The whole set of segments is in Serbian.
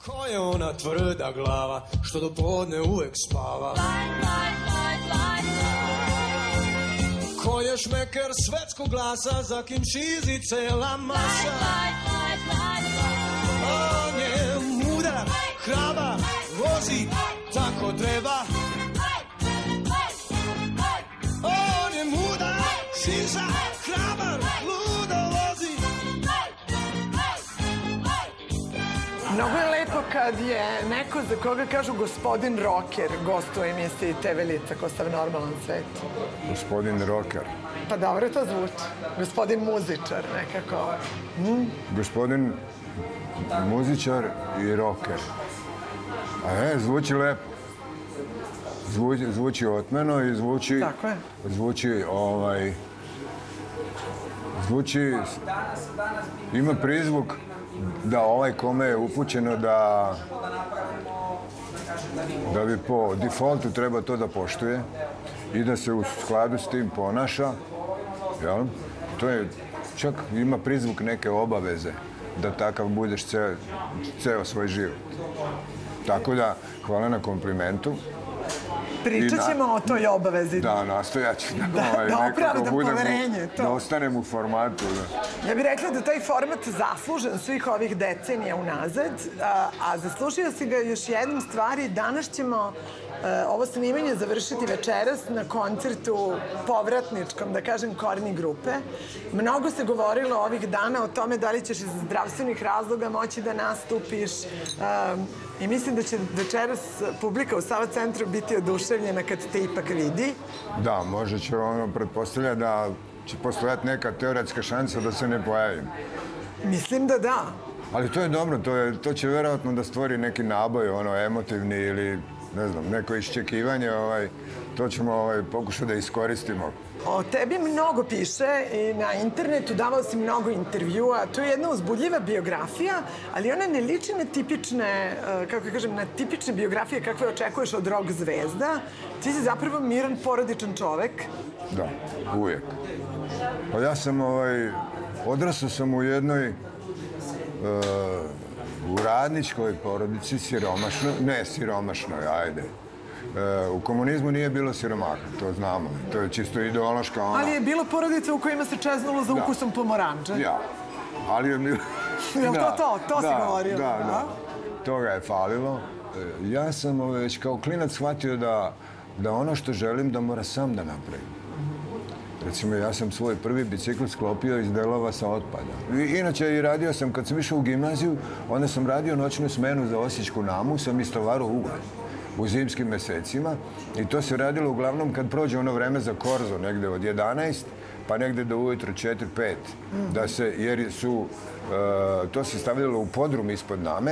Ko je ona tvrda glava, što do podne uvek spava? Ko je šmeker svetskog glasa, za kim šizi cela masa? On je mudar, hrabar, vozi tako treba. On je mudar, šiza, hrabar, ludo vozi. Mnogo je lepo kad je neko za koga kažu gospodin rocker gost u emisiji TV Lica ko stav normalan svet. Gospodin rocker. Pa dobro to zvuči. Gospodin muzičar nekako. Gospodin muzičar i rocker. Zvuči lepo. Zvuči otmeno i zvuči... Tako je. Zvuči... Ima prizvuk da ovaj kome je upućeno da bi po defaultu treba to da poštuje i da se u skladu s tim ponaša. To je, čak ima prizvuk neke obaveze da takav budeš ceo svoj život. Tako da, hvala na komplimentu. Pričat ćemo o toj obavezi. Da, nastojat ću da opravdam poverenje. Da ostanem u formatu. Ja bih rekla da taj format zaslužen svih ovih decenija unazad, a zaslužio si ga još jednom stvari. Danas ćemo ovo snimanje završiti večeras na koncertu povratničkom, da kažem, Korni grupe. Mnogo se govorilo ovih dana o tome da li ćeš iz zdravstvenih razloga moći da nastupiš. I mislim da će večeras publika u Sava centru biti oduševljena kad te ipak vidi. Da, možda će pretpostavlja da će postojati neka teoretska šansa da se ne pojavim. Mislim da da. Ali to je dobro, to će verovatno da stvori neki naboj, emotivni ili, ne znam, neko iščekivanje, to ćemo pokušati da iskoristimo. O tebi mnogo piše i na internetu, davao si mnogo intervjua. To je jedna uzbudljiva biografija, ali ona ne liči na tipične, kako kažem, na tipične biografije kakve očekuješ od rock zvezda. Ti si zapravo miran, porodičan čovek. Da, uvijek. Pa ja sam, odrastao sam u jednoj, u radničkoj porodici, siromašnoj, ajde. U komunizmu nije bilo siromaha, to znamo. To je čisto ideološka ona... Ali je bilo porodica u kojima se čeznulo za ukusom pomoranđa. Ja, ali je bilo... Jel to? To si govorio? Da. Toga je falilo. Ja sam već kao klinac shvatio da ono što želim da mora sam da napravim. Recimo, ja sam svoj prvi bicikl sklopio iz delova sa otpada. Inače, i radio sam, kad sam išao u gimnaziju, onda sam radio noćnu smenu za Osječku Namu, sam istovarao ugalj u zimskim mesecima i to se radilo uglavnom kad prođe ono vreme za korzo, negde od 11, pa negde do ujutro 4-5, jer to se stavljalo u podrum ispod Name,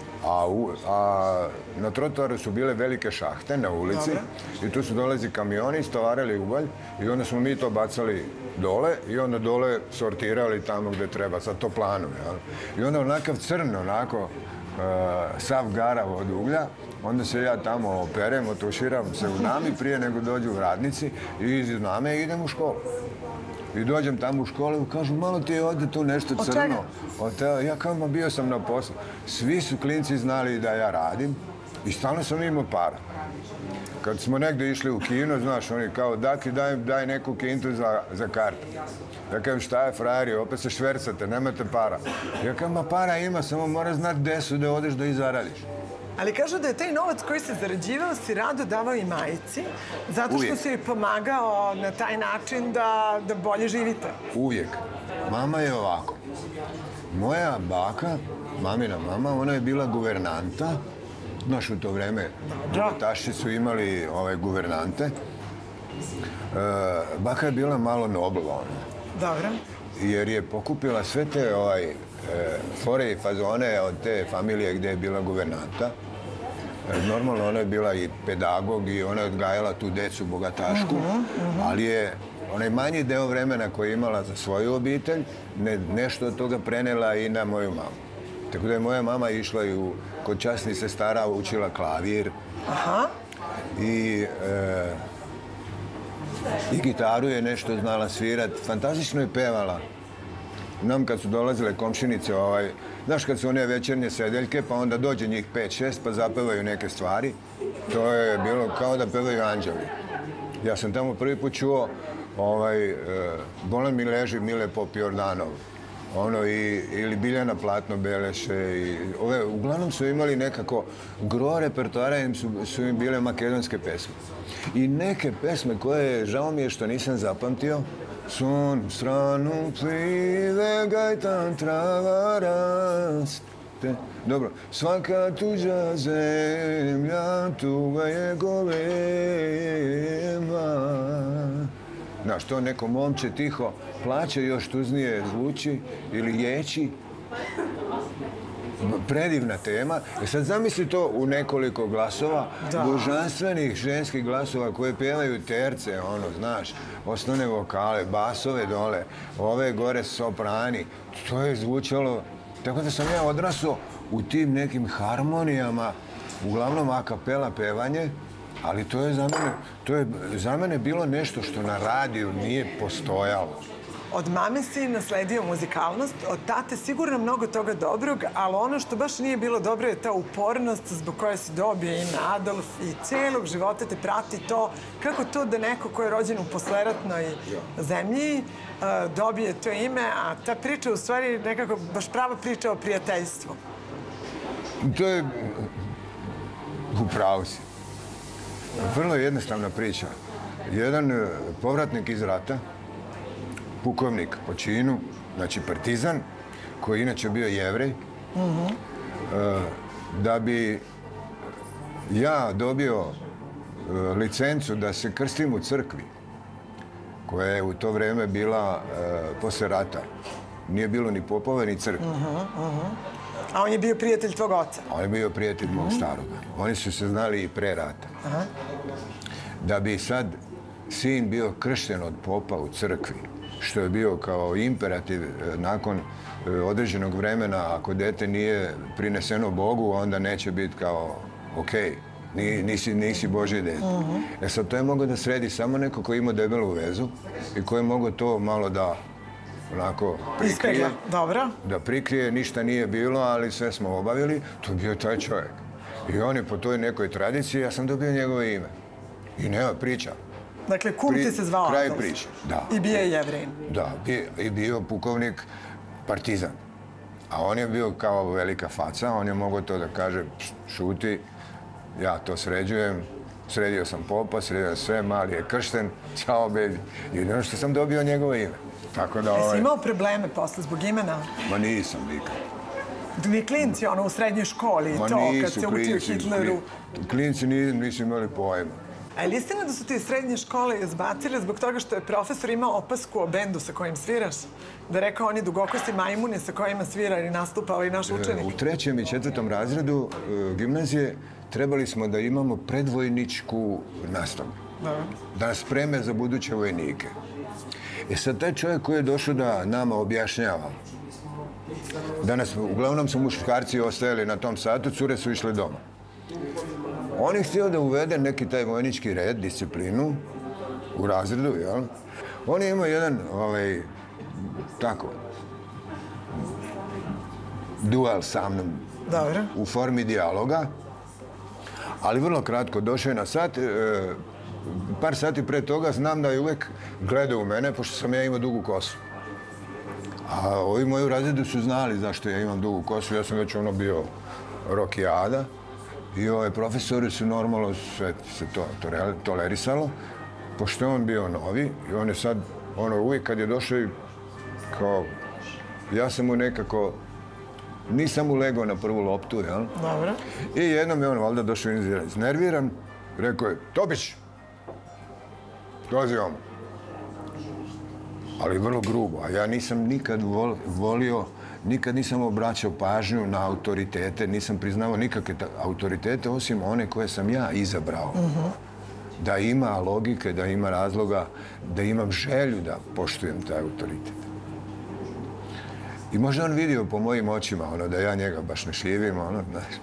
a na trotoaru su bile velike šahte na ulici i tu su dolazi kamioni, istovarali ugalj i onda smo mi to bacali dole i onda dole sortirali tamo gde treba, sa toplanom. I onda onakav crn, onako, sav garav od uglja, onda se ja tamo operem, otuširam se u Nami prije nego dođu radnici i iz Name idem u školu. I dođem tamo u školu i kažu, malo ti je ovdje tu nešto crno. Od čega? Ja kao, bio sam na poslu. Svi su klinci znali da ja radim i stalno sam imao para. Kad smo negde išli u kino, znaš, oni kao, Daki, daj neku kintu za kartu. Ja kažem, šta je, frajeri, opet se švercate, nemate para. Ja kažem, para ima, samo moraš znati gde su, da odeš da ih zaradiš. Ali kažu da je taj novac koji se zarađivao si rado davao i majici, zato što si pomagao na taj način da bolje živite. Uvijek. Mama je ovako. Moja baka, mamina mama, ona je bila guvernanta. Znaš, u to vreme bogataši su imali guvernante. Baka je bila malo nobla. Dobro. Jer je pokupila sve te fore i fazone od te familije gde je bila guvernanta. Normalno, ona je bila i pedagog i ona je odgajala tu decu bogatašku, ali je onaj manji deo vremena koji je imala za svoju obitelj, nešto od toga prenela i na moju mamu. Tako da je moja mama išla i kod časnih sestara učila klavir. I gitaru je nešto znala svirat. Fantastično je pevala. Nam kad su dolazile komšinice Znaš, kad su one večernje sedeljke, pa onda dođe njih 5-6, pa zapevaju neke stvari. To je bilo kao da pevaju anđeli. Ja sam tamo prvi put čuo Bolan mi leži Mile Pop Jordanov. Ili Biljana Platno Beleše. Uglavnom su imali nekako gro repertoara, su im bile makedonske pesme. I neke pesme koje, žao mi je što nisam zapamtio, Sun stranu plive gajtan trava raste. Dobro, svaka tuđa zemlja tuga je golema. Znaš, to neko momče tiho plaće, još tuznije zvuči ili ječi. Predivna tema. Sad zamisli to u nekoliko glasova, božanstvenih ženskih glasova koje pevaju terce, znaš, osnovne vokale, basove dole, ove gore soprani. To je zvučalo, tako da sam ja odrasao u tim nekim harmonijama, uglavnom a kapela pevanje, ali to je za mene bilo nešto što na radiju nije postojalo. Od mame si nasledio muzikalnost, od tate sigurno mnogo toga dobrog, ali ono što baš nije bilo dobro je ta upornost zbog koje si dobio ime Adolf i cijelog života te prati to. Kako to da neko ko je rođen u posleratnoj zemlji dobije to ime, a ta priča u stvari nekako baš prava priča o prijateljstvu. To je... Upravo si. Vrlo jednostavna priča. Jedan povratnik iz rata, pukovnik po činu, znači partizan, koji je inače bio Jevrej, da bi ja dobio licencu da se krstim u crkvi, koja je u to vreme bila posle rata. Nije bilo ni popova, ni crkve. A on je bio prijatelj tvog oca? On je bio prijatelj mog staroga. Oni su se znali i pre rata. Da bi sad sin bio kršten od popa u crkvi, što je bio kao imperativ nakon određenog vremena, ako dete nije prineseno Bogu, onda neće biti kao okej, nisi Božje dete. E sad, to je mogao da sredi samo neko ko ima debelu vezu i ko je mogao to malo da onako prikrije. Dobro. Da prikrije, ništa nije bilo, ali sve smo obavili. To je bio taj čovjek. I on je po toj nekoj tradiciji, ja sam dobio njegovo ime. I nema priča. Dakle, kum ti se zvao Adolf. Kraj priče, da. I bio je Jevrin. Da, i bio pukovnik partizan. A on je bio kao velika faca, on je mogao to da kaže, šuti, ja to sređujem, sredio sam popa, sredio sve, mali je kršten, čao baby. Jedino što sam dobio njegovo ime. Tako da... Jesi imao probleme posle zbog imena? Ma nisam nikad. Ni klinci, u srednjoj školi, to, kad se učio Hitleru. Klinci nisu imali pojma. A je li istina da su ti srednje škole izbacili zbog toga što je profesor imao opasku o bendu sa kojim sviraš? Da je rekao oni dugokosti majmuni sa kojima svira i nastupa ovaj naš učenik? U 3. i 4. razredu gimnazije trebali smo da imamo predvojničku nastavu. Da nas spreme za buduće vojnike. E sad, taj čovjek koji je došao da nama objašnjava, danas, uglavnom su muškarci ostajali na tom satu, cure su išle doma. On je htio da uvede neki taj vojnički red, disciplinu u razredu, jel? On je imao jedan, tako, duel sa mnom u formi dijaloga, ali vrlo kratko došao je na sat. Par sati pre toga znam da je uvek gledao u mene, pošto sam ja imao dugu kosu. A ovi moji u razredu su znali zašto ja imam dugu kosu, ja sam već bio rokijada. I profesori su normalno sve se to tolerisalo, pošto je on bio novi i on je sad, uvijek kad je došao i kao, ja sam mu nekako, nisam mu legao na prvu loptu, jel? Dobro. I jednom je on valjda došao iznerviran, rekao je, Topić, dolazi on. Ali vrlo grubo, a ja nisam nikad volio, nikad nisam obraćao pažnju na autoritete, nisam priznao nikakve autoritete, osim one koje sam ja izabrao. Da ima logike, da ima razloga, da imam želju da poštujem taj autoritet. I možda on vidio po mojim očima, da ja njega baš ne šljivim, znaš.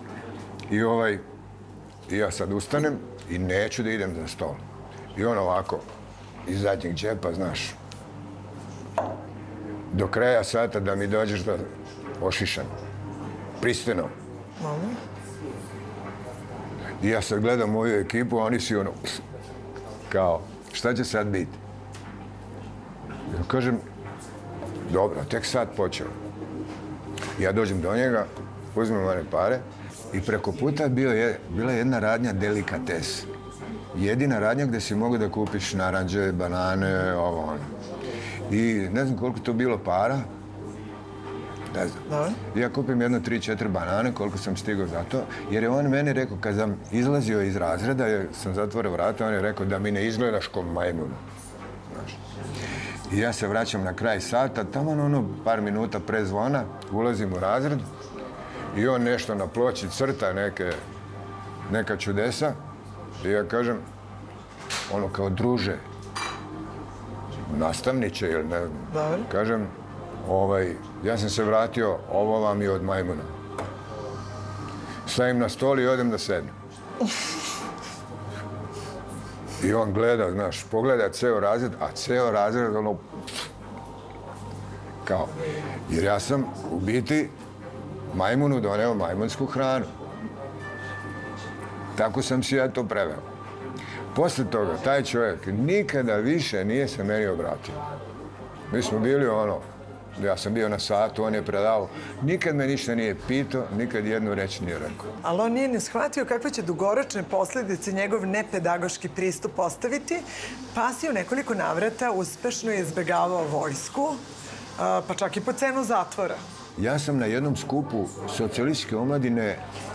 I ja sad ustanem i neću da idem za stol. I on ovako, iz zadnjeg džepa, znaš, do kraja sata da mi dođeš da ošišam. pristojno. I ja sad gledam moju ekipu, a oni su ono, kao, šta će sad biti? Ja kažem, dobro, tek sad počeo. Ja dođem do njega, uzmem one pare i preko puta bila jedna radnja delikates. Jedina radnja gdje si mogu da kupiš naranđe, banane, ovo ono. I ne znam koliko to bilo para, ne znam. Ja kupim jedno 3-4 banane, koliko sam stigao za to, jer je on meni rekao, kad sam izlazio iz razreda, jer sam zatvorio vrata, on je rekao da mi ne izgledaš ko majmun. I ja se vraćam na kraj sata, tamo ono par minuta pre zvona, ulazim u razred i on nešto na ploči crta neka čudesa i ja kažem, ono kao druže, nastavniče ili ne znam, kažem, ja sam se vratio, ovo vam je od majmuna. Stavim na stol i odem da sednem. I on gleda, znaš, pogleda ceo razred, a ceo razred, ono, kao, jer ja sam u biti majmunu doneo majmunsku hranu. Tako sam si ja to preveo. Posle toga, taj čovjek nikada više nije se meni obratio. Mi smo bili ono, ja sam bio na satu, on je predavao. Nikad me ništa nije pitao, nikad jednu reč nije rekao. Ali on nije ne shvatio kakve će dugoročne posljedice njegov nepedagoški pristup ostaviti, pa si u nekoliko navrata uspešno izbegavao vojsku, pa čak i po cenu zatvora. Ja sam na jednom skupu socijalističke omladine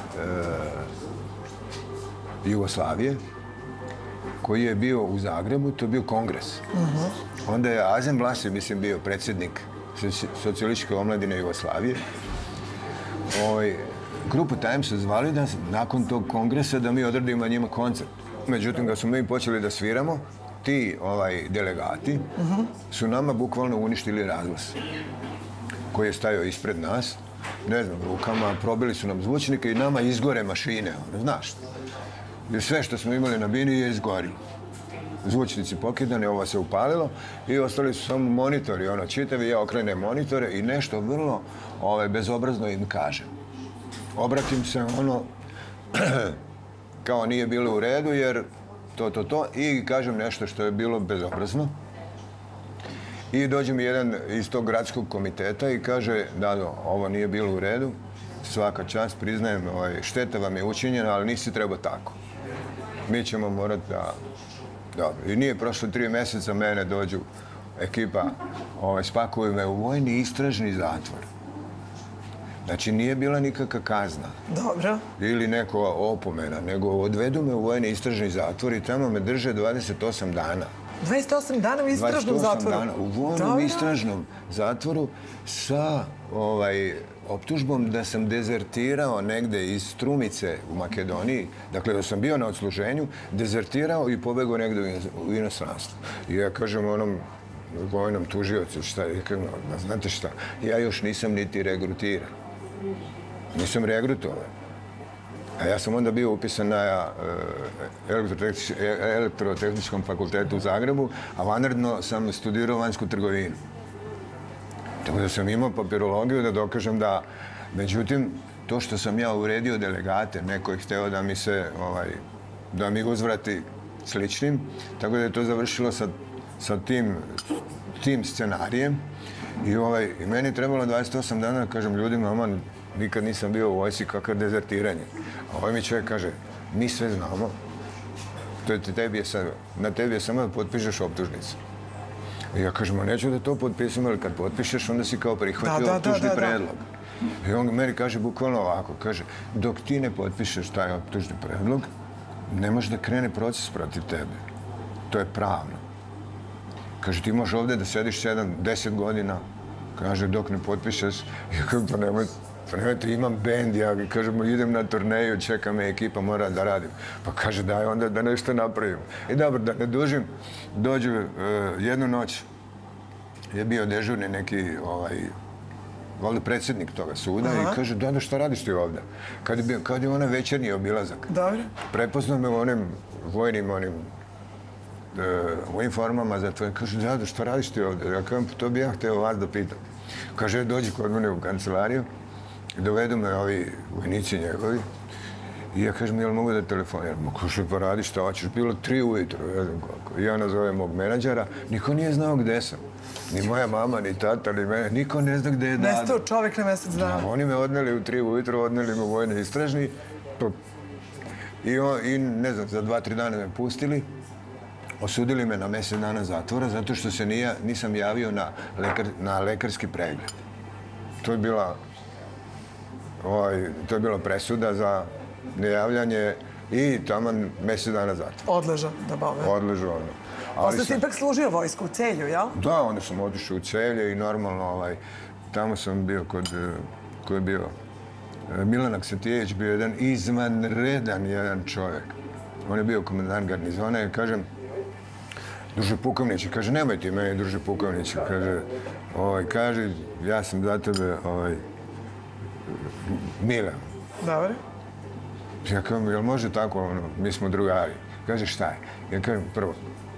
Jugoslavije, koji je bio u Zagrebu, to je bio kongres. Onda je Azem Vlasi, mislim, bio predsjednik socijalističke omladine Jugoslavije. Grupu Time su zvali da nakon tog kongresa da mi odradimo njima koncert. Međutim, kad smo mi počeli da sviramo, ti delegati su nama bukvalno uništili razglas koji je stajao ispred nas, ne znam, rukama, probili su nam zvučnike i nama izgore mašine, znaš. Jer sve što smo imali na bini je izgorilo. Zvučnici pokidani, ovo se upalilo i ostali su samo monitori, ono, čitavi, ja okrenem monitore i nešto vrlo bezobrazno im kažem. Obratim se, ono, kao nije bilo u redu, jer to, i kažem nešto što je bilo bezobrazno. I dođe mi jedan iz tog gradskog komiteta i kaže, Dado, ovo nije bilo u redu, svaka čast, priznajem, šteta vam je učinjena, ali nisi trebao tako. Mi ćemo morati da... Dobro, i nije prošlo 3 mjeseca, mene dođu ekipa, spakuju me u vojni istražni zatvor. Znači, nije bila nikakva kazna. Dobro. Ili neko opomena, nego odvedu me u vojni istražni zatvor i tamo me drže 28 dana. 28 dana u istražnom zatvoru? 28 dana u vojnom istražnom zatvoru sa optužbom da sam dezertirao negde iz Strumice u Makedoniji, dakle da sam bio na odsluženju, dezertirao i pobegao negde u inostranstvo. I ja kažem onom vojnom tužiocu, znate šta, ja još nisam niti regrutiran. Nisam regrutovan. A ja sam onda bio upisan na elektrotehničkom fakultetu u Zagrebu, a vanredno sam studirao vanjsku trgovinu. Tako da sam imao papirologiju da dokažem da, međutim, to što sam ja uvredio delegate, neko je hteo da mi se, da mi uzvrati sličnim, tako da je to završilo sa tim scenarijem. I meni je trebalo 28 dana da kažem ljudima, aman, nikad nisam bio u vojsci, kakve dezertiranje. A ovaj mi čovjek kaže, mi sve znamo, na tebi je samo da potpišeš optužnicu. I ja kažem, neću da to potpisujem, ali kad potpišeš, onda si kao prihvatio optužni predlog. I on meni kaže bukvalno ovako, kaže, dok ti ne potpišeš taj optužni predlog, ne može da krene proces protiv tebe. To je pravno. Kaže, ti možeš ovdje da sediš 7-10 godina, kaže, dok ne potpišeš, ja kažem, pa nemojte, imam bend, ja kažem, idem na turneju, čeka me ekipa, mora da radim. Pa kaže, daj onda da nešto napravimo. I dobro, da ne dužim, dođu jednu noć, je bio dežurni neki, ovdje predsjednik toga suda i kaže, Dado, šta radiš ti ovdje? Kad je onaj večernji obilazak. Dobro. Prepoznao me u onim vojnim, u formama za to. Kaže, Dado, šta radiš ti ovdje? Ja kažem, to bi ja htio vas da pitam. Kaže, dođi kod mene u kancelariju dovedu me ovi vojnici njegovi. I ja kažem, jel mogu da telefoniram? Kaže, pa radi šta hoćeš, bilo 3 ujutro, ne znam koliko. I ja nazovem mog menadžera, niko nije znao gde sam. Ni moja mama, ni tata, ni mene, niko ne zna gde je Dado. Nestao čovjek na mesec dana. Oni me odneli u 3 ujutro, odneli me u vojni istražni. I ne znam, za 2-3 dana me pustili. Osudili me na mesec dana zatvora zato što se nisam javio na lekarski pregled. To je bila presuda za nejavljanje i taman mesec dana zatvora. Odležao, da bove. Odležao, ono. Posle si ipak služio vojsku u Celju, jel? Da, onda sam otišao u Celje i normalno tamo sam bio ko je bio Milan Aksentijević, bio jedan izvanredan jedan čovjek. On je bio komandant garnizona i kažem, druže pukovniče, kaže, nemoj ti meni, druže pukovniče, kaže, ja sam za tebe, Mila. Dobro. Ja kažem, jel može tako, mi smo drugari. Kaže, šta je? Ja kažem, prvo,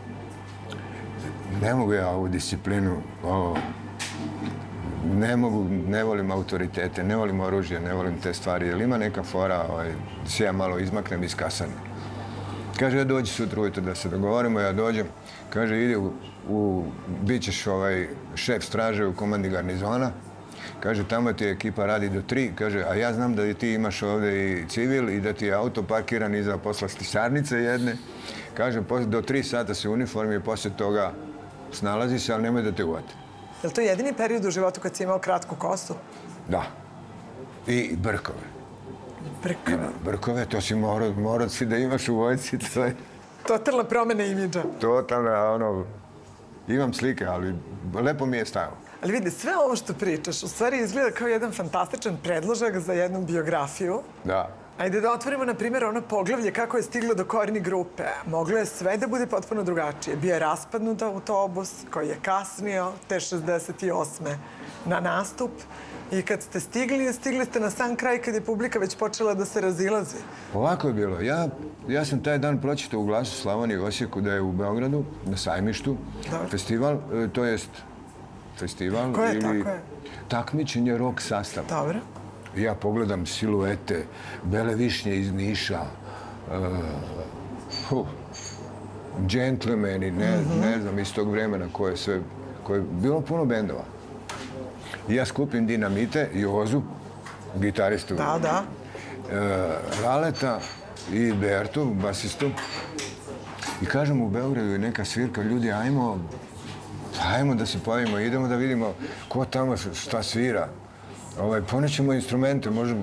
ne mogu ja ovu disciplinu, ne volim autoritete, ne volim oružje, ne volim te stvari, jer ima neka fora, da se ja malo izmaknem iz kasarne. Kaže, ja dođi sutra ujutro da se dogovorimo, ja dođem. Kaže, idi bit ćeš šef straže u komandi garnizona. Kaže, tamo ti ekipa radi do 3. Kaže, a ja znam da ti imaš ovdje i civil i da ti je auto parkiran iza posla stisarnice jedne. Kaže, do 3 sata si u uniformi i poslije toga snalazi se, ali nemoj da te uvati. Je li to jedini period u životu kad si imao kratku kosu? Da. I brkove. Brkove? Brkove, to si morao si da imaš u vojci. Totalna promjena imidža. Totalna, imam slike, ali lepo mi je stajalo. Ali vidi, sve ovo što pričaš u stvari izgleda kao jedan fantastičan predložak za jednu biografiju. Da. Ajde da otvorimo, na primjer, ono poglavlje kako je stiglo do Korni grupe. Moglo je sve da bude potpuno drugačije. Bio je raspadnut autobus koji je kasnio te 68. na nastup. I kad ste stigli ste na sam kraj kad je publika već počela da se razilazi. Ovako je bilo. Ja sam taj dan pročitao u Glasu Slavonije u Osijeku da je u Beogradu, na Sajmištu, festival, to jest festival ili takmičenje rock sastava. Dobro. Ja pogledam siluete, bele višnje iz Niša, džentlmeni, ne znam, iz tog vremena koje je bilo puno bendova. I ja skupim Dinamite, Jozu, gitaristu. Da. Laleta i Bertu, basistu. I kažem u Beogradu je neka svirka, ljudi, ajmo da se pojavimo, idemo da vidimo ko tamo šta svira. Ponećemo instrumente, možemo...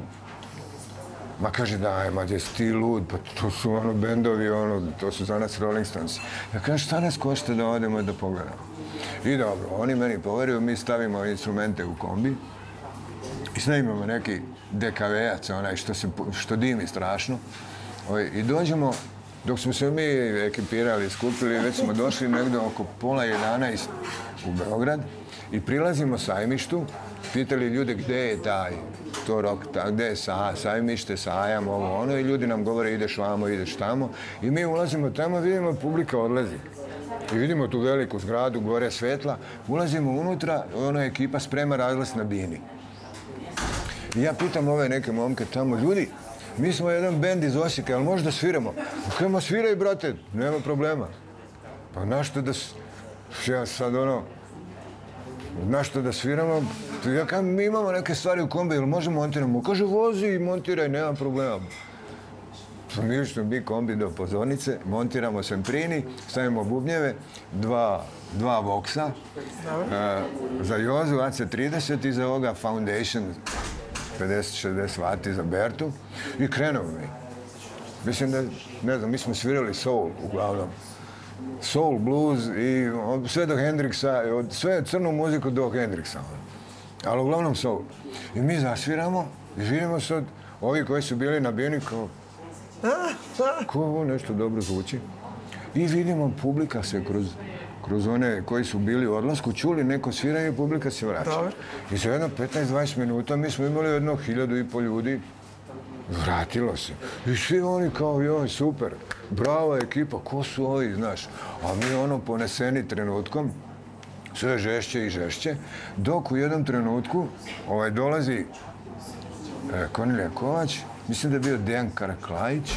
Ma kaže, daj, gdje si ti lud, pa to su bendovi, to su za nas Rolling Stones. Ja kažem, šta nas košta da odemo da pogledamo? I dobro, oni meni poveruju, mi stavimo instrumente u kombi i snimamo neki DKV-ac, onaj što dimi strašno. I dođemo, dok smo se mi ekipirali, skupili, već smo došli negdje oko 10:30 u Beograd i prilazimo Sajmištu, pitali ljude gdje je to rock, gdje je Sajmište, Sajam, ovo ono, i ljudi nam govore ideš vamo, ideš tamo i mi ulazimo tamo, vidimo publika odlazi. I vidimo tu veliku zgradu, gore svetla, ulazimo unutra, ona ekipa sprema razglas na bini. I ja pitam ove neke momke tamo, ljudi, mi smo jedan bend iz Osijeka, jel možda sviramo? Kajmo, sviraj, brate, nema problema. Pa našto da... Ja sad našto da sviramo? Ja kažem, mi imamo neke stvari u kombi, jel možemo montiramo? Kaže, vozi i montiraj, nema problema. Mi što bi kombi do pozornice, montiramo semprini, stavimo bubnjeve, dva voksa, za Jozu AC30 i za ovoga Foundation 50-60 vati za Bertu i krenemo mi. Mislim da, ne znam, mi smo svirali soul uglavnom. Soul, blues i sve do Hendrixa, sve crnu muziku do Hendrixa. Ali uglavnom soul. I mi zasviramo i vidimo sad ovi koji su bili na bini kao ovo nešto dobro zvuči. I vidimo publika se kroz one koji su bili u odlasku čuli neko sviranje i publika se vraća. I za jedno 15-20 minuta mi smo imali jedno 1500 ljudi. Vratilo se. I svi oni kao, joj, super, brava ekipa, ko su ovi, znaš. A mi poneseni trenutkom, sve žešće i žešće, dok u jednom trenutku dolazi Kornelija Kovač, mislim da je bio Dejan Karaklajić.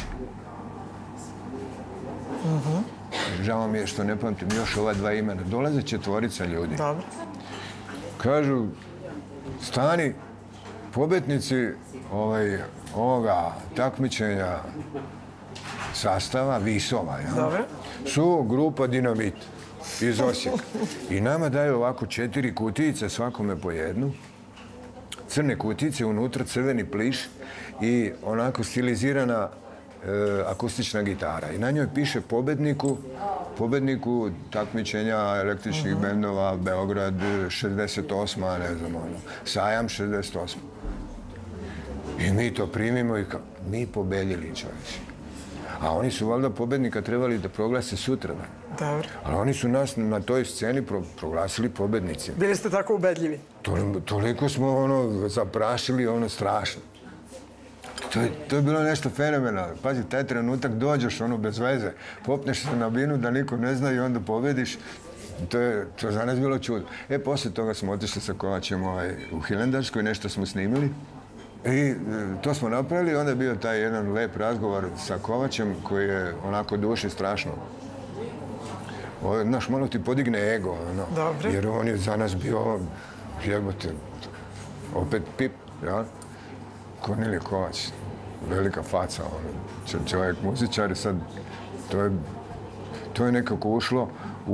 Žao mi je što ne pamtim još ova dva imena. Dolaze 4 ljudi. Dobro. Kažu, stani, pobednici ovoga takmičenja sastava, Visova, su grupa Dinamit iz Osijeka. I nama daju ovako 4 kutijice, svakome po jednu. Crne kutijice, unutra crveni pliš i onako stilizirana akustična gitara. I na njoj piše pobedniku takmičenja električnih bendova Beograd 68, ne znam ono, Sajam 68. I mi to primimo i kao, mi pobedili, čovječe. A oni su valjda pobednika trebali da proglase sutra. Dobro. Ali oni su nas na toj sceni proglasili pobednicima. Bili ste tako ubedljivi? Toliko smo zaprašili, strašno. To je bilo nešto fenomenalno. Pazi, taj trenutak dođeš bez veze, popneš se na binu da niko ne zna i onda pobediš. To je za nas bilo čudo. Poslije toga smo otišli sa Kovačem u Hilandarskoj, nešto smo snimili. I to smo napravili, onda je bio taj jedan lep razgovor sa Kovačem koji je onako duši strašno. Znaš, malo ti podigne ego, jer on je za nas bio, jebote, opet pip, ja? Kornelije Kovač, velika faca, čovjek muzičar i sad to je nekako ušlo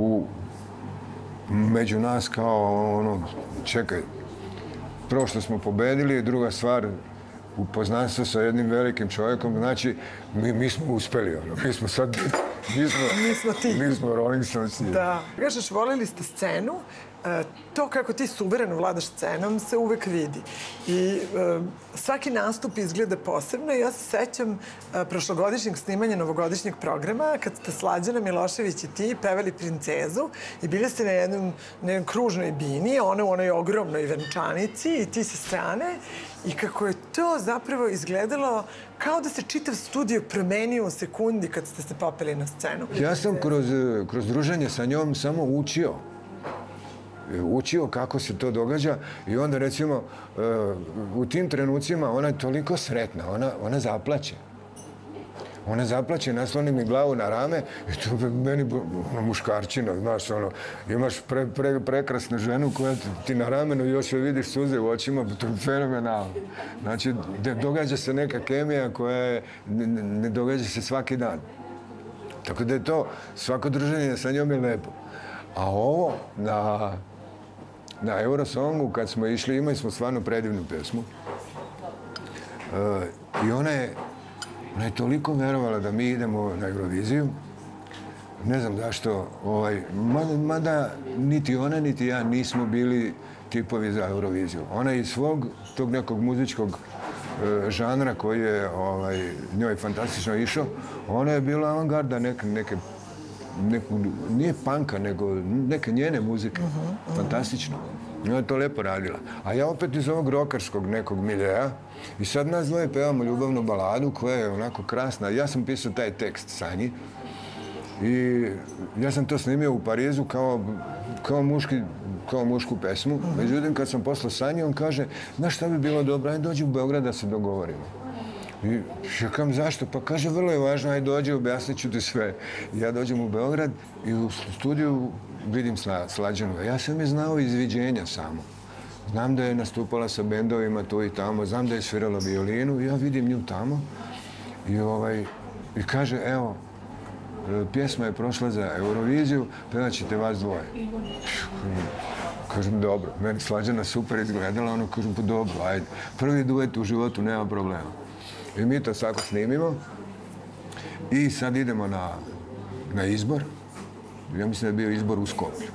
među nas kao čekaj, prvo što smo pobedili, druga stvar, upoznanstvo sa jednim velikim čovjekom, znači mi smo uspeli, mi smo sad, mi smo Rolling Stonesi. Da. Kažeš, volili ste scenu, to kako ti suvereno vladaš scenom se uvek vidi. I svaki nastup izgleda posebno i ja se sećam prošlogodišnjeg snimanja novogodišnjeg programa kad ste Slađana Milošević i ti pevali Princezu i bili ste na jednoj kružnoj bini, ona u onoj ogromnoj venčanici i ti sa strane i kako je to zapravo izgledalo kao da se čitav studio promenio u sekundi kad ste se popeli na scenu. Ja sam kroz druženje sa njom samo učio kako se to događa i onda recimo u tim trenucima ona je toliko sretna, ona zaplaće. Ona zaplaće, nasloni mi glavu na rame i to je meni muškarčina, znaš, imaš prekrasnu ženu koja ti na ramenu još joj vidiš suze u očima, to je fenomenalno. Znači, događa se neka kemija koja ne događa se svaki dan. Tako da je to, svako druženje sa njom je lepo. A ovo, na Eurosongu, kad smo išli, imali smo stvarno predivnu pesmu. I ona je toliko verovala da mi idemo na Euroviziju. Ne znam zašto, mada niti ona, niti ja nismo bili tipovi za Euroviziju. Ona je iz svog tog nekog muzičkog žanra koji je njoj fantastično išao, ona je bila avangarda nije panka, nego neke njene muzike. Fantastično. Ona je to lepo radila. A ja opet iz ovog rokarskog nekog miljeja i sad nas dvoje pevamo ljubavnu baladu koja je onako krasna. Ja sam pisao taj tekst Sanji i ja sam to snimio u Parizu kao mušku pesmu. Međutim, kad sam poslao Sanji, on kaže, znaš šta bi bilo dobro, ajde dođi u Beograd da se dogovorimo. I ja kažem, zašto? Pa kaže, vrlo je važno, ajde dođi, objasnit ću ti sve. Ja dođem u Beograd i u studiju vidim Slađanu. Ja sam je znao iz viđenja samo. Znam da je nastupala sa bendovima tu i tamo, znam da je svirala violinu, ja vidim nju tamo i kaže, evo, pjesma je prošla za Euroviziju, pevat ćete vas dvoje. Kažem, dobro, meni Slađana super izgledala, kažem, pa dobro, ajde. Prvi duet u životu, nema problema. I mi to svako snimimo i sad idemo na izbor. Ja mislim da je bio izbor u Skoplju.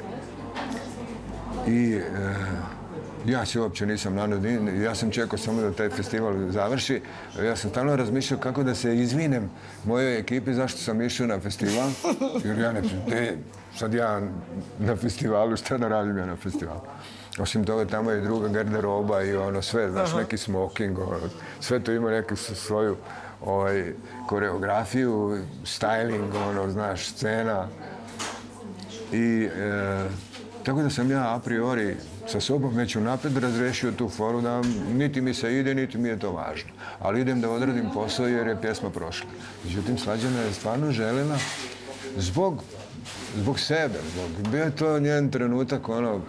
I ja se uopće nisam nanudio, ja sam čekao samo da taj festival završi. Ja sam stalno razmišljao kako da se izvinem mojoj ekipi zašto sam išao na festival. Jer ja sad ja na festivalu, šta da radim ja na festivalu? Osim toga, tamo je druga garderoba i sve, znaš, neki smoking, sve to ima neku svoju koreografiju, styling, znaš, scena. I tako da sam ja a priori sa sobom već unapred razrešio tu foru da niti mi se ide, niti mi je to važno. Ali idem da odradim posao jer je pjesma prošla. Međutim, Slađana je stvarno željela zbog sebe. Bio je to njen trenutak,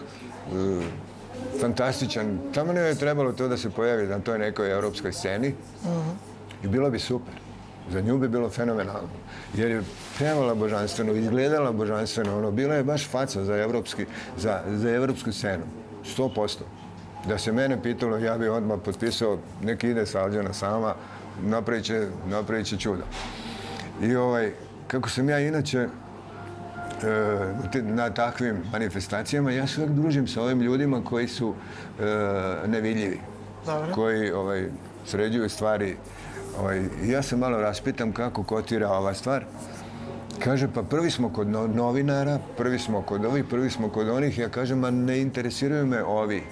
fantastičan. Tamo ne je trebalo to da se pojavi na toj nekoj europskoj sceni i bilo bi super. Za nju bi bilo fenomenalno. Jer je pevala božanstveno, izgledala božanstveno. Bila je baš faca za evropsku scenu. 100%. Da se mene pitalo, ja bi odmah potpisao, nek ide Slađana sama, napravit će čudo. I kako sam ja inače na takvim manifestacijama, ja se uvijek družim sa ovim ljudima koji su nevidljivi. Koji sređuju stvari. Ja se malo raspitam kako kotira ova stvar. Kaže, pa prvi smo kod novinara, prvi smo kod ovih, prvi smo kod onih. Ja kažem, ma ne interesiraju me ovi.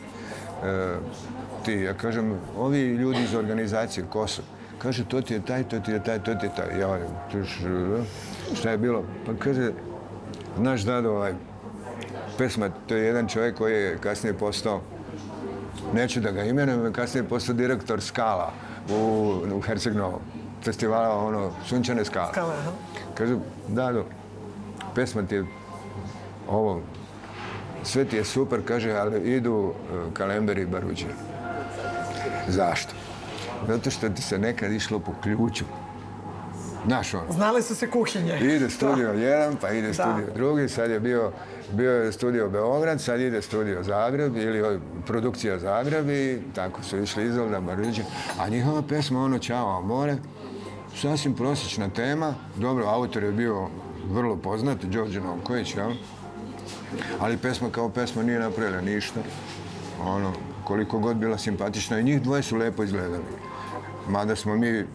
Ja kažem, ovi ljudi iz organizacije, ko su? Kaže, to ti je taj, to ti je taj, to ti je taj. Ja, šta je bilo? Pa kaže, znaš, Dado, pesma, to je jedan čovjek koji je kasnije postao, neću da ga imenujem, kasnije je postao direktor Skala u Herceg-Novom, festivala Sunčane skale. Kaže, Dado, pesma ti je ovo, sve ti je super, kaže, ali idu Kalemberi i Baruđe. Zašto? Zato što ti se nekad išlo po ključu. Znaš ono. Znali su se kuhinje. Ide studio 1, pa ide studio 2, sad je bio je studio Beograd, sad ide studio Zagreb ili produkcija Zagreb i tako su išli Izolda, Baruđe. A njihova pesma, Ćao amore, sasvim prosječna tema. Dobro, autor je bio vrlo poznat, Đorđe Novković, jel? Ali pesma kao pesma nije napravila ništa. Koliko god bila simpatična i njih dvoje su lepo izgledali. Mada smo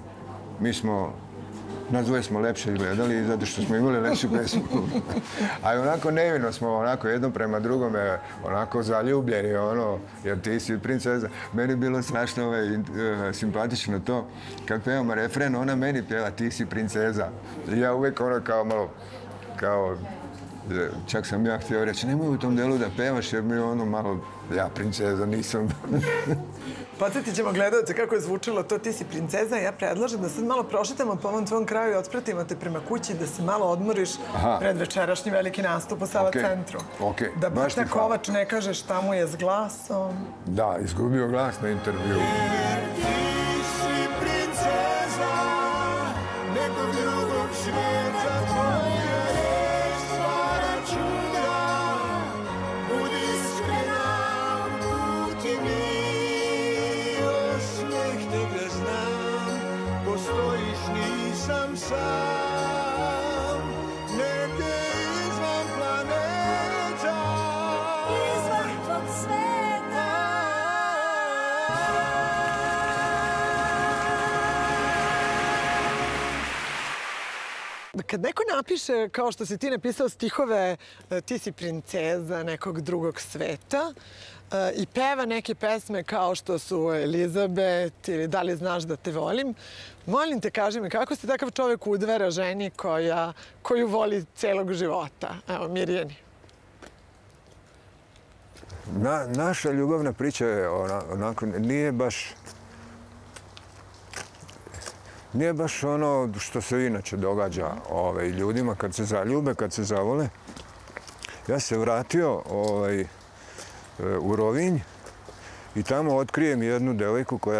nas dvoje smo lepše izgledali zato što smo imali lepšu pesmu. Ali onako nevino smo, jedno prema drugome, onako zaljubljeni, jer ti si princeza. Meni je bilo strašno simpatično to. Kad pevamo refren, ona meni pjeva ti si princeza. I ja uvijek čak sam ja htio reći, nemoj u tom delu da pevaš jer mi je malo, ja princeza nisam. Podsjetit ćemo gledalce kako je zvučilo to ti si princeza. Ja predlažem da sad malo prošetamo po ovom tvojom kraju i otpratimo te prema kući, da se malo odmoriš pred večerašnji veliki nastup u Sava centru. Da Bata Kovač ne kaže šta mu je s glasom. Da, izgubio glas na intervju. Ti si princeza nekog drugog svijeta, tvoja reč stvara čuda, budi iskrena, puti mi osmijeh tebe znam, postojiš, nisam sam, negdje izvan planeta, izvan tvog sveta. Kad neko napiše, kao što si ti napisao stihove, ti si princeza nekog drugog sveta i peva neke pesme kao što su Elizabet ili Da li znaš da te volim, molim te, kaži mi, kako se takav čovjek udvara ženi koju voli celog života? Evo, Mirjani. Naša ljubavna priča je onako, nije baš ono što se inače događa ljudima kad se zaljube, kad se zavole. Ja se vratio u Rovinj i tamo otkrijem jednu devojku koja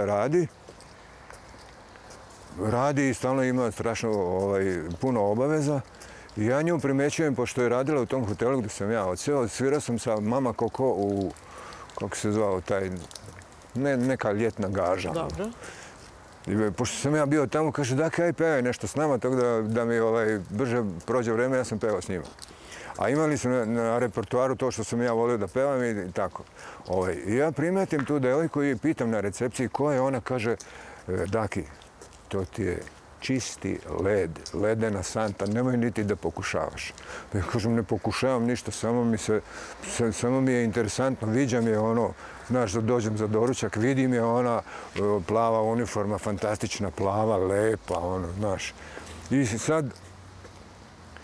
radi i stalno ima strašno puno obaveza. I ja nju primećujem, pošto je radila u tom hotelu gdje sam ja odseo, svirao sam sa Mama Koko u, kako se zvao taj, neka ljetna gaža. Dobro. I pošto sam ja bio tamo, kaže, da kaj pevaj nešto s nama, tako da mi brže prođe vreme, ja sam pevao s njima. A imali su na repertoaru to što sam ja volio da pevam i tako. I ja primetim tu devojku i pitam na recepciji ko je, ona kaže, Daki, to ti je čisti led, ledena santa, nemoj niti da pokušavaš. Ja kažem, ne pokušavam ništa, samo mi je interesantno, viđam je znaš, da dođem za doručak, vidim je ona plava uniforma, fantastična plava, lepa, znaš. I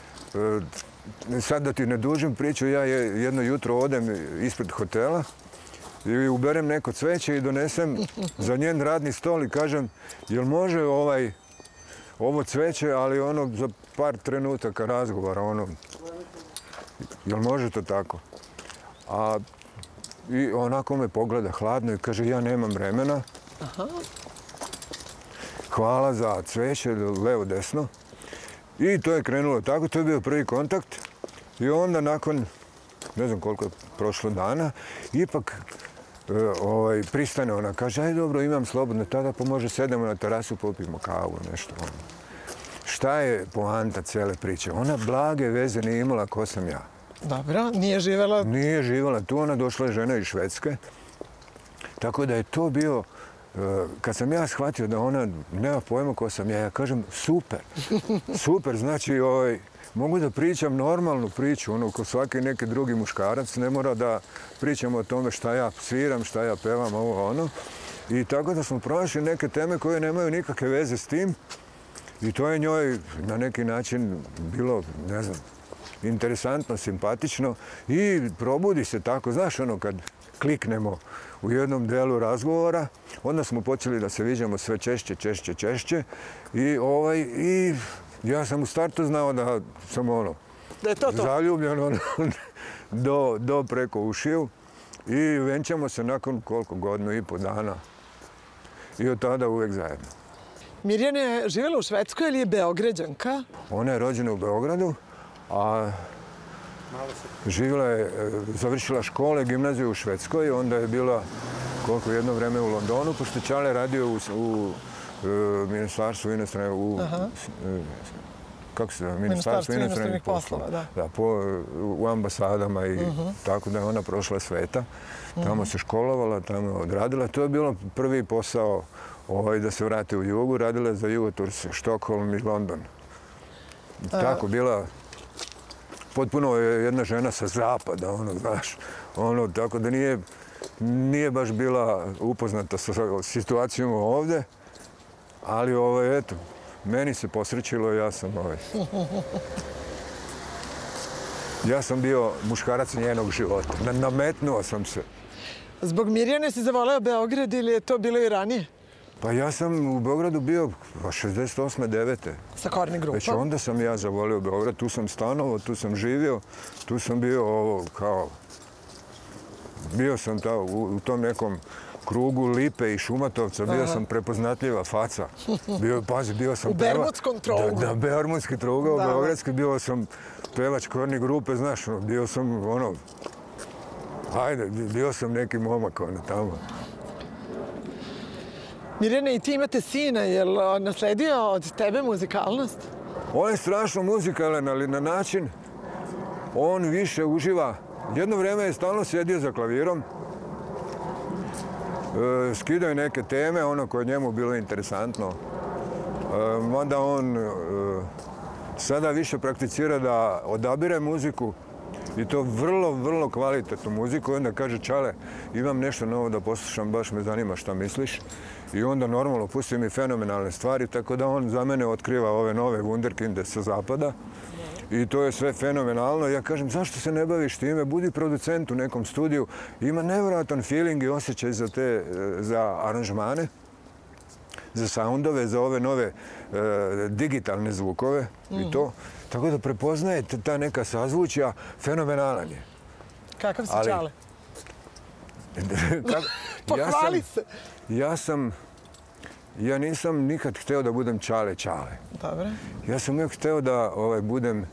sad da ti ne dužim priču, ja jedno jutro odem ispred hotela i uberem neko cveće i donesem za njen radni stol i kažem, jel može ovo cveće, ali ono za par trenutaka razgovora, ono, jel može to tako? I onako me pogleda hladno i kaže, ja nemam vremena. Hvala za cveće, levo, desno. I to je krenulo tako, to je bio prvi kontakt. I onda nakon, ne znam koliko je prošlo dana, ipak pristane ona, kaže, aj dobro, imam slobodno tada, pa može sedemo na terasu, popijemo kavu, nešto. Šta je poanta cijele priče? Ona blage veze nije imala ko sam ja. Dobro, nije živjela? Nije živjela tu, ona došla je žena iz Švedske. Tako da je to bio, kad sam ja shvatio da ona nema pojma ko sam ja kažem super, super, znači mogu da pričam normalnu priču, ono ko svaki neki drugi muškarac, ne mora da pričamo o tome šta ja sviram, šta ja pevam, ovo ono. I tako da smo pronašli neke teme koje nemaju nikakve veze s tim i to je njoj na neki način bilo, ne znam, interesantno, simpatično i probudi se tako, znaš ono kad kliknemo u jednom delu razgovora, onda smo počeli da se viđamo sve češće i ja sam u startu znao da sam da je to zaljubljen do preko ušiju i venčamo se nakon koliko, godinu i po dana i od tada uvek zajedno. Mirjana je živjela u Švedskoj ili je Beograđanka? Ona je rođena u Beogradu, a živjela je, završila škole, gimnaziju u Švedskoj, onda je bila jedno vreme u Londonu, pošto je Čale radio u Ministarstvu inostranih Ministarstvu inostranih poslova. Da, u ambasadama i tako da je ona prošla sveta. Tamo se školovala, tamo je odradila. To je bilo prvi posao da se vrate u jugu. Radila je za Jugoturs, Štokholm i London. Tako, bila potpuno jedna žena sa zapada, znaš. Tako da nije baš bila upoznata sa situacijom ovde. Ali, eto, meni se posrećilo i ja sam bio muškarac njenog života. Nametnuo sam se. Zbog Mirjane si zavoleo Beograd ili je to bilo i ranije? Pa ja sam u Beogradu bio 68. 9. Sa Korni grupom? Već onda sam ja zavolio Beograd. Tu sam stanovao, tu sam živio, tu sam bio bio sam u tom nekom krugu Lipe i Šumatovca, bio sam prepoznatljiva faca. Bio sam u Bermudskom trougu. Da, Bermudski trouga, u Beogradski, bio sam pevač Korni grupe, znaš, bio sam bio sam neki momak tamo. Mirjana, i ti imate sina, je li nasledio od tebe muzikalnost? On je strašno muzikalan, ali na način on više uživa. Jedno vreme je stalno sjedio za klavirom, skidao je neke teme, ono koje njemu bilo interesantno. Mada on sada više prakticira da odabire muziku i to vrlo, vrlo kvalitetnu muziku. Onda kaže, Čale, imam nešto novo da poslušam, baš me zanima šta misliš. I onda normalno pusti mi fenomenalne stvari, tako da on za mene otkriva ove nove wunderkinde sa zapada. I to je sve fenomenalno. Ja kažem, zašto se ne baviš time? Budi producent u nekom studiju. Ima nevjerojatan feeling i osjećaj za aranžmane, za soundove, za ove nove digitalne zvukove i to. Tako da prepoznaje ta neka sazvučja, fenomenalan je. Kakav si Čale? Pohvali se. Ja nisam nikad hteo da budem Čale. Dobre. Ja sam uvijek hteo da budem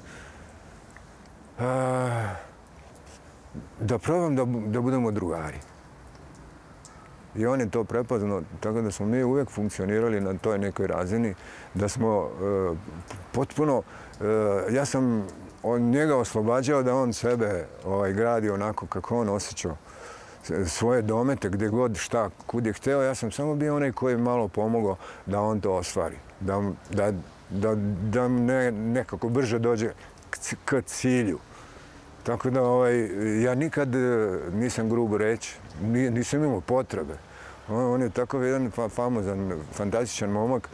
da probam da budemo drugari. I on je to prepoznao, tako da smo mi uvijek funkcionirali na toj nekoj razini, da smo potpuno, ja sam njega oslobađao da on sebe gradi onako kako on osjećao svoje domete, gdje god, šta, kud je hteo. Ja sam samo bio onaj koji je malo pomogao da on to ostvari, da nekako brže dođe k cilju. Tako da ja nikad nisam grubo reći, nisam imao potrebe. On je tako jedan famozan, fantastičan momak.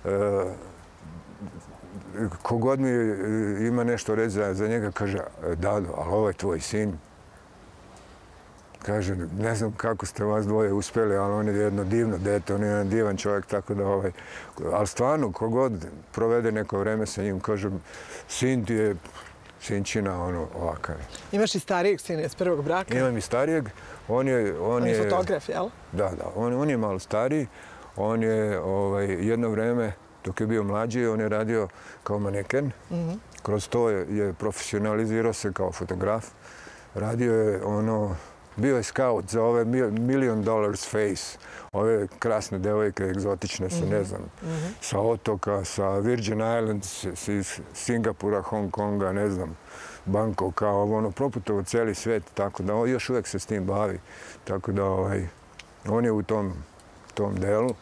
Kogod mi ima nešto reći za njega, kaže, Dado, ali ovo je tvoj sin. kaže, ne znam kako ste vas dvoje uspjeli, ali on je jedno divno dete, on je jedan divan čovjek, tako da ali stvarno, kogod provede neko vreme sa njim, kažem, sin ti je sinčina, ovakav. Imaš i starijeg sina iz prvog braka? Imam i starijeg. On je fotograf, jel? Da. On je malo stariji. On je jedno vreme, dok je bio mlađi, on je radio kao maneken. Kroz to je profesionalizirao se kao fotograf. Radio je bio je scout za ove $1 million face. Ove krasne devojke, egzotične sa, ne znam, sa otoka, sa Virgin Islands, iz Singapura, Hong Konga, ne znam, Bangkoka, proputovo cijeli svijet, tako da još uvijek se s tim bavi. Tako da on je u tom delu.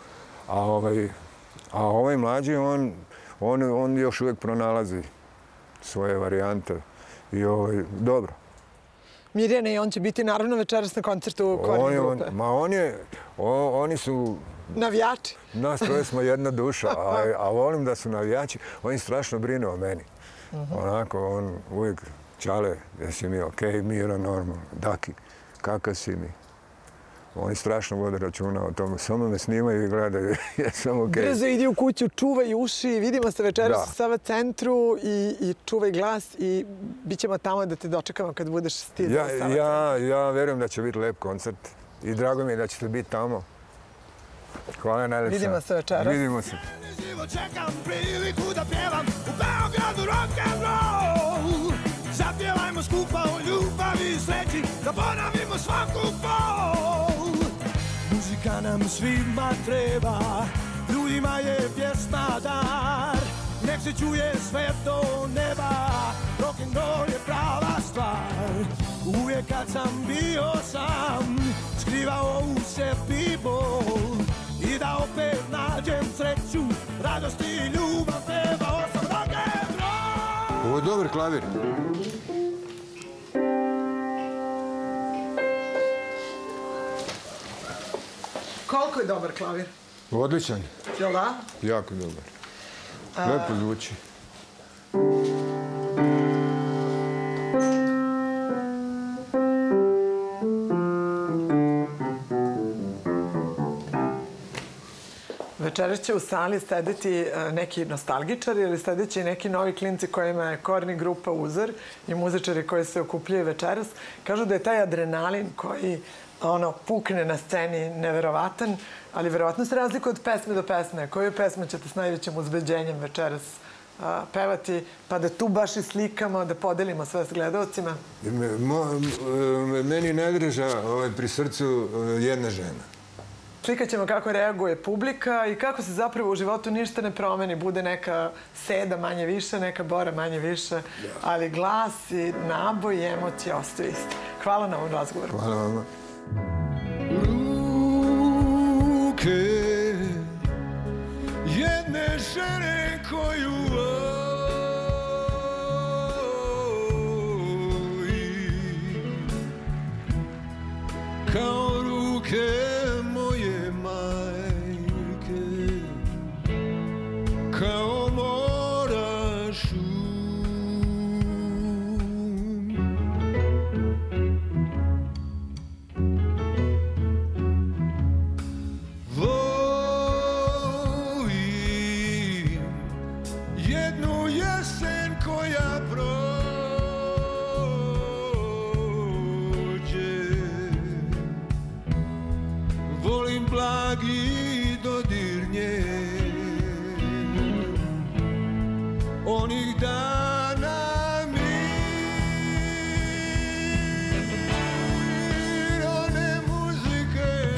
A ovaj mlađi, on još uvijek pronalazi svoje varijante. I dobro. Mirjana, i on će biti naravno večeras na koncertu Korni grupe. Oni su... Navijači. Nas troje smo jedna duša, a volim da su navijači. Oni strašno brine o meni. Onako, on uvijek, Čale, jesi mi okej, Mira, normalno, Daki, kakav si mi? Oni strašno vode računa o tome. Samo me snimaju i gledaju, jesam okej. Brzo idi u kuću, čuvaj uši, vidimo se večeras u Sava centru i čuvaj glas i bit ćemo tamo da te dočekamo kad budeš stizao u Sava centru. Ja verujem da će biti lep koncert i drago mi je da ćete biti tamo. Hvala najlepša. Vidimo se večeras. Vidimo se. Čekam priliku da pjevam u Beogradu rock'n'roll. Zapjevajmo skupa o ljubavi i sreći, da ponavimo svaku bol. Muzika nam svima treba, ljudima je pjesma dar. Nek se čuje sve do neba, rock'n'roll je prava stvar. Uvijek kad sam bio sam, skrivao u sebi bol. I da opet nađem sreću, radost i ljubav, pevao sam rock'n'roll. Ovo je dobar klavir. Koliko je dobar klavir? Odličan. Jel da? Jako dobar. Lepo zvuči. Večeras će u sali sedeti neki nostalgičari ili sedeći neki novi klinci kojima je Korni grupa uzor i muzičari koji se okupljaju večeras. Kažu da je taj adrenalin koji pukne na sceni neverovatan, ali verovatno se razlikuje od pesme do pesme. Koju pesmu ćete s najvećim uzbeđenjem večeras pevati, pa da tu baš i slikamo, da podelimo sve s gledalcima? Meni ne dreža pri srcu jedna žena. Slikat ćemo kako reaguje publika i kako se zapravo u životu ništa ne promeni. Bude neka Seda manje više, neka Bora manje više, ali glas i naboj i emocije ostaju isti. Hvala na ovom razgovoru. Hvala vama. Ruke jedne žene koju kao ruke moje majke, kao mora šum. Volim jednu jesen koja volim blagi dodir nje onih dana mirone muzike,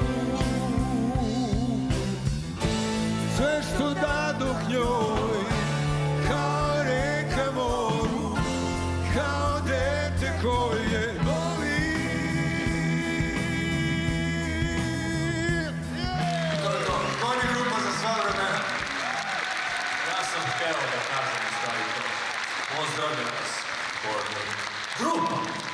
sve što dadoh njoj kao reka moru, kao dete koje Pozdravljam vas, Korni grupa.